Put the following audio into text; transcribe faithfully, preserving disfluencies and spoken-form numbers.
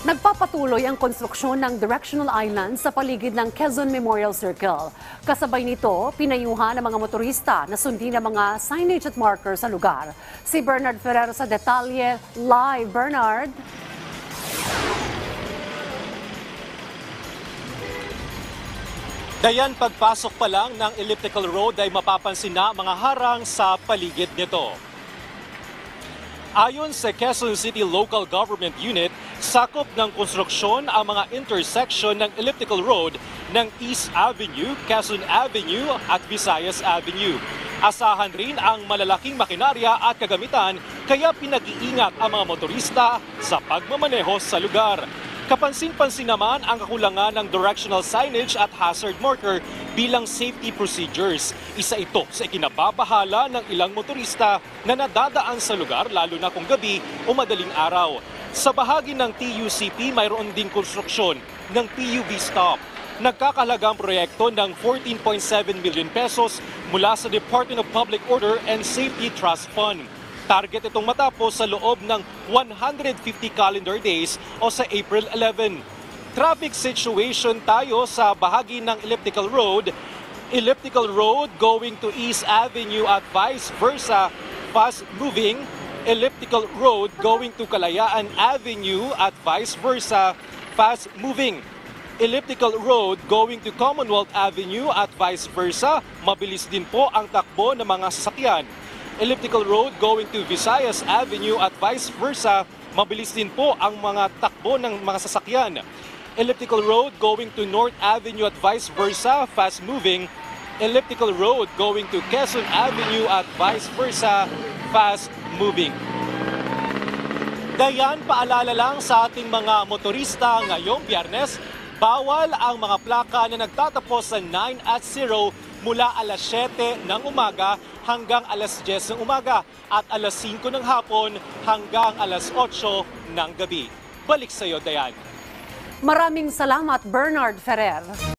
Nagpapatuloy ang konstruksyon ng directional island sa paligid ng Quezon Memorial Circle. Kasabay nito, pinayuhan ng mga motorista na sundin ang mga signage at marker sa lugar. Si Bernard Ferrer sa detalye. Live, Bernard. Dayan, pagpasok pa lang ng elliptical road ay mapapansin na mga harang sa paligid nito. Ayon sa Quezon City Local Government Unit, sakop ng konstruksyon ang mga intersection ng elliptical road ng East Avenue, Quezon Avenue at Visayas Avenue. Asahan rin ang malalaking makinarya at kagamitan kaya pinag-iingat ang mga motorista sa pagmamaneho sa lugar. Kapansin-pansin naman ang kakulangan ng directional signage at hazard marker bilang safety procedures. Isa ito sa ikinababahala ng ilang motorista na nadadaan sa lugar lalo na kung gabi o madaling araw. Sa bahagi ng T U C P mayroon ding konstruksyon ng P U V stop. Nagkakahalagang proyekto ng fourteen point seven million pesos mula sa Department of Public Order and Safety Trust Fund. Target itong matapos sa loob ng one hundred fifty calendar days o sa April eleven. Traffic situation tayo sa bahagi ng elliptical road. Elliptical road going to East Avenue at vice versa, fast moving. Elliptical road going to Kalayaan Avenue at vice versa, fast moving. Elliptical road going to Commonwealth Avenue at vice versa, mabilis din po ang takbo ng mga sasakyan. Elliptical road going to Visayas Avenue at vice versa, mabilis din po ang mga takbo ng mga sasakyan. Elliptical road going to North Avenue at vice versa, fast moving. Elliptical road going to Quezon Avenue at vice versa, fast moving. Dayan, paalala lang sa ating mga motorista ngayong Biyernes, bawal ang mga plaka na nagtatapos sa nine at zero mula alas siyete ng umaga hanggang alas diyes ng umaga at alas singko ng hapon hanggang alas otso ng gabi. Balik sa iyo, Dayan. Maraming salamat, Bernard Ferrer.